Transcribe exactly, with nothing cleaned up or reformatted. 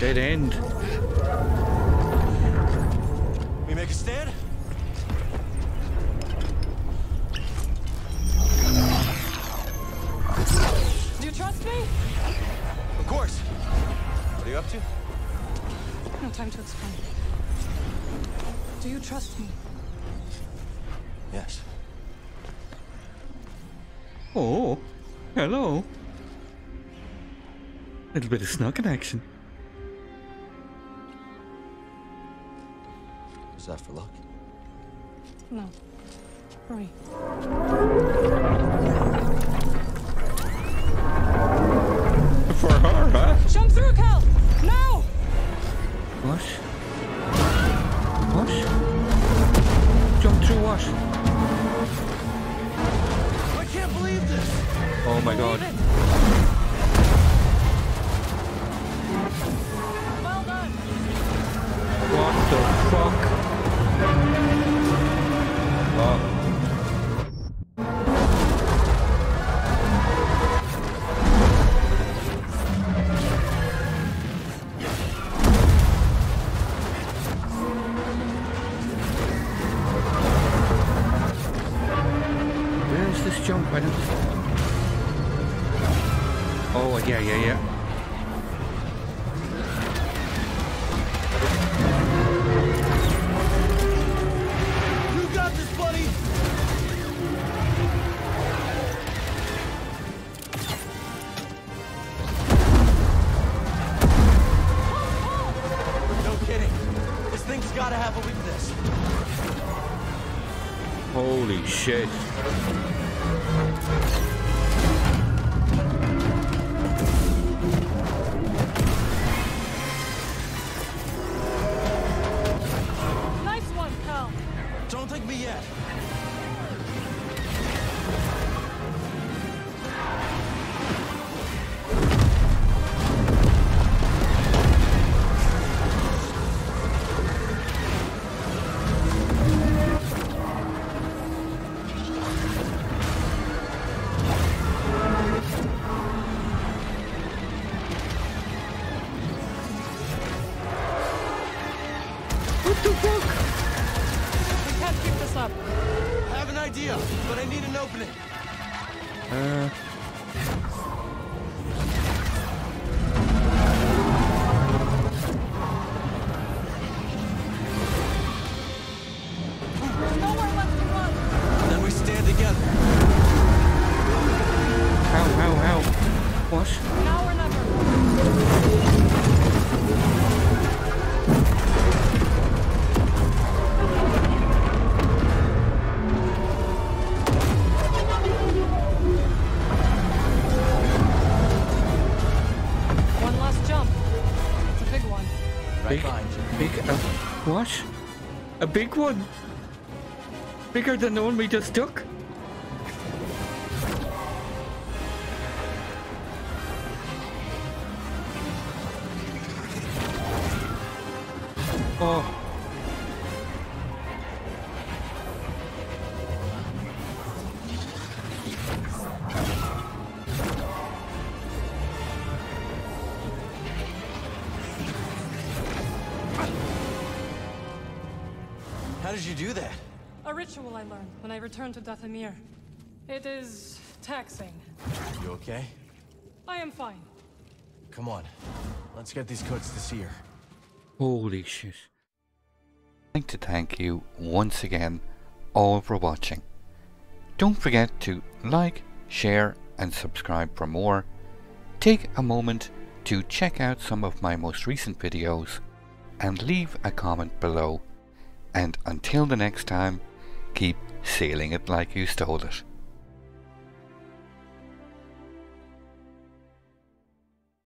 Dead end. We make a stand? Do you trust me? Of course. What are you up to? No time to explain. Do you trust me? Yes. Oh, hello. Little bit of snugging action. Is that for luck? No. Hurry. For her, huh? Jump through, Cal! Now! What? What? Jump through what? I can't believe this! Oh my god. Leave it. Well done. What the fuck? Oh. Where is this jump? I don't... Oh, yeah, yeah, yeah. You got this, buddy! No kidding. This thing's gotta have a weakness. Holy shit. Nice one, Cal. Don't take me yet. What the fuck? We can't keep this up. I have an idea, but I need an opening. Uh... There's nowhere left to run. Then we stand together. How, how, how? What? Now or never. One last jump. It's a big one. Right Big, behind you. big, uh, what? A big one? Bigger than the one we just took? Oh. How did you do that? A ritual I learned when I returned to Dathomir. It is taxing. You okay? I am fine. Come on. Let's get these coats to Seer. Holy shit. I'd like to thank you once again all for watching. Don't forget to like, share and subscribe for more. Take a moment to check out some of my most recent videos and leave a comment below. And until the next time, keep sailing it like you stole it.